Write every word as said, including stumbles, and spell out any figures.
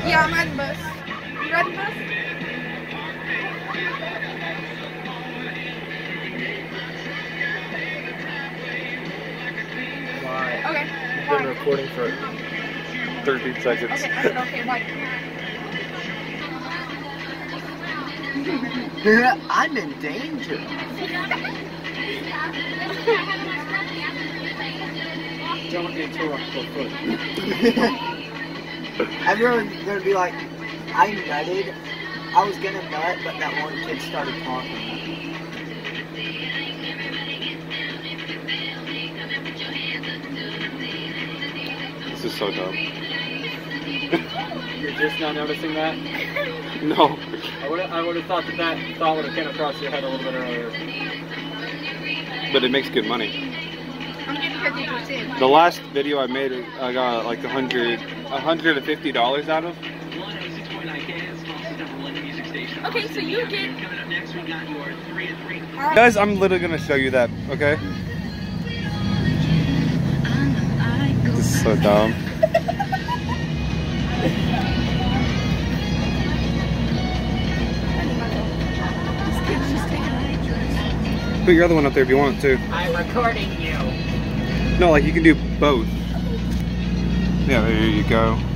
Yeah, I'm riding the bus. You riding the bus? Why? Okay. You've Why? been recording for thirteen seconds. Okay, I said okay, why? I'm in danger. Don't interrupt for foot. Everyone's gonna be like, I nutted. I was gonna nut, but that one kid started talking. This is so dumb. You're just now noticing that? No. I would I would have thought that that thought would have came across your head a little bit earlier. But it makes good money. I'm getting fifty percent. The last video I made, I got like a hundred, a hundred and fifty dollars out of. Okay, so you get. Guys, I'm literally gonna show you that. Okay. This is so dumb. Put your other one up there if you want to. I'm recording you. No, like you can do both. Yeah, there you go.